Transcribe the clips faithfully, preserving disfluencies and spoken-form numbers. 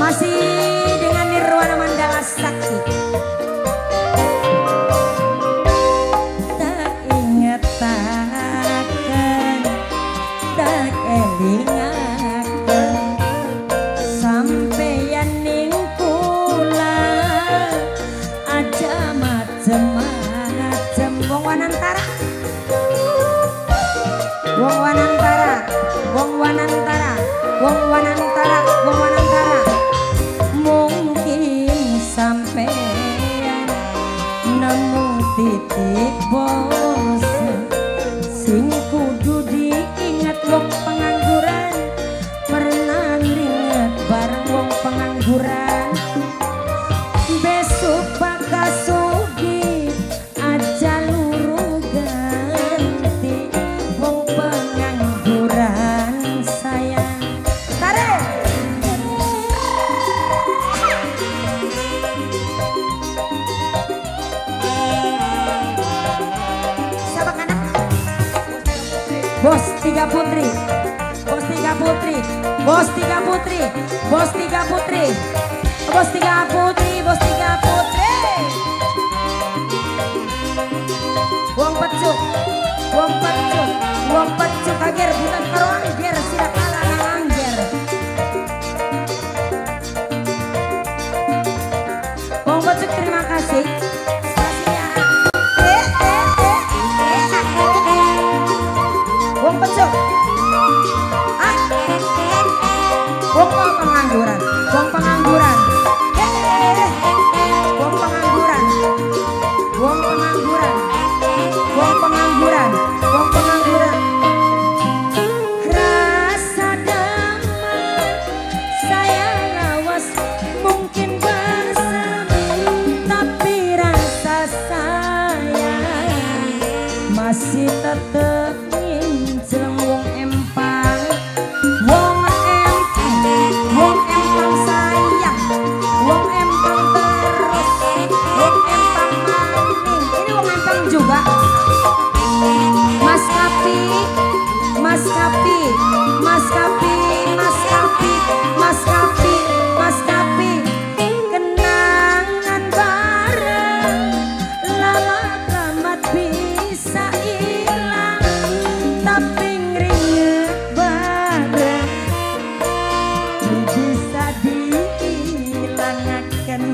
Masih dengan Nirwana Mandala Sakti. Tak inget takkan, tak elingaken sampeyan ning kula aja macem-macem. Wong Wanantara, Wong Wanantara, Wong Wanantara, Wong Wanantara, Wong Wanantara. Mungkin sampeyan nemu titik bosen sing kudu diingat. Wong pengangguran pernah nginget bareng wong pengangguran. Besok bakal sugi aja luru ganti wong pengangguran sayang. Tarik siapa kanak? Bos Tiga Putri, Bos Tiga Putri, Bos Tiga Putri, Bos Tiga Putri, Bos Tiga Putri, Bos Tiga Putri. Wong pecuk, wong pecuk, wong pecuk kager bukan karo angger sira kalah angger. Wong pecuk terima kasih. Eh, eh, eh, eh, eh. Wong pecuk. Ah. Wong pengangguran, wong pengangguran. Wong pengangguran, wong pengangguran, wong pengangguran, wong pengangguran. Rasa damai saya lawas mungkin bersemu, tapi rasa sayang masih tetap nginjeng wong empang, wong empang, wong empang sayang, wong empang terus, wong empang maning. Ini wong empang juga. Mas Kapi, Mas Kapi, Mas Kapi, Mas Kapi, Mas Kapi, Mas Kapi. Kenangan bareng lama amat bisa hilang, tapi ngeringet bareng bisa dihilangaken.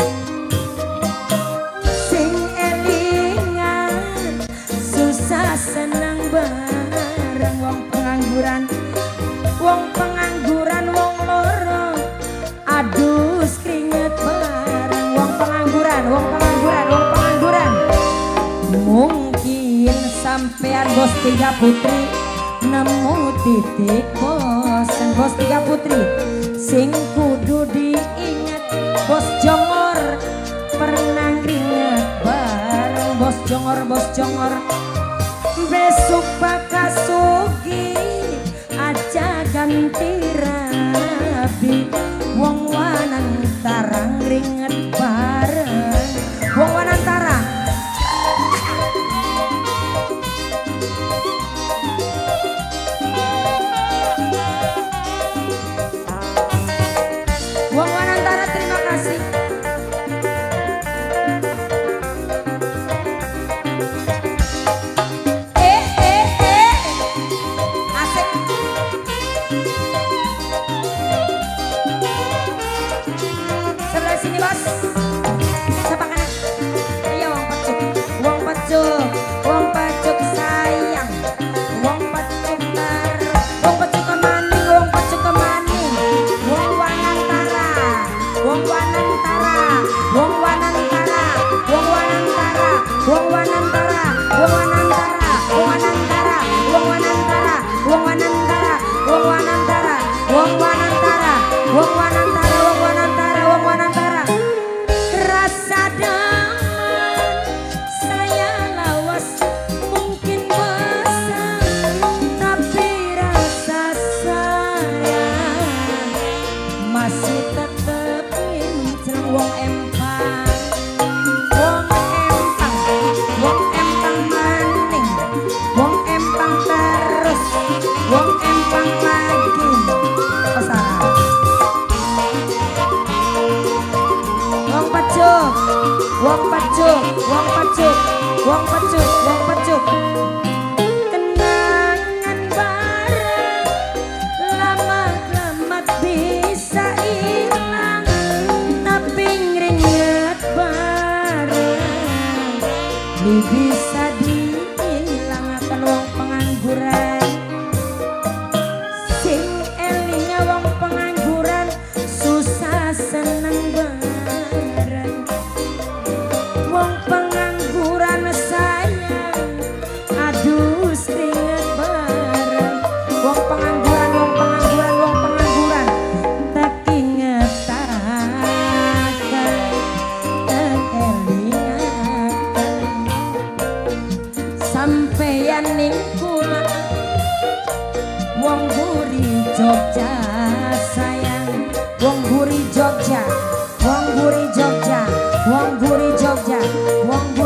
Sing elingan susah senang bareng wong pengangguran, wong pengangguran, wong loro adus keringet bareng wong pengangguran, wong pengangguran, wong pengangguran. Mungkin sampean Bos Tiga Putri nemu titik bosen. Bos Tiga Putri sing kudu diingat. Bos Jongor pernah nginget bareng Bos Jongor, Bos Jongor. Besok bakal sugi aja ganti rabi wong Wanantara nginget bareng wong Wanantara. Wong Wanantara terima kasih. Eh eh eh asik. Sebelah sini bos. Siapa kanan? Iya wong pecuk, wong pecuk, wong pecuk sayang, wong pecuk terus, wong pecuk kemaning, wong pecuk kemaning, wong Wanantara, wong Wanantara, wong Wanantara, wong Wanantara, wong Wanantara, wong Wanantara, wong Wanantara, wong Wanantara, wong Wanantara, wong Wanantara, wong Wanantara, wong Wanantara, wong Wanantara, wong Wanantara. Rasa damai saya lawas mungkin bosan, tapi rasa sayang masih tetap nginjeng wong empang, wong empang, wong empang maning, wong empang terus, wong empang lagi. Pesan wong pecuk, wong pecuk, wong pecuk, wong pecuk. Kenangan bareng lama-lama bisa hilang, tapi ngeringet bareng ini bisa dihilangkan wong pengangguran. Sing elinya wong pengangguran susah seneng bareng. Wong pengangguran sayang aduh seringet bareng. Wong pengangguran, wong pengangguran, wong pengangguran tak ingetakan, tak elingakan. Sampeyan ning kula wong buri Jogja sayang, wong buri Jogja, wong buri Jogja, wong buri Jogja, wong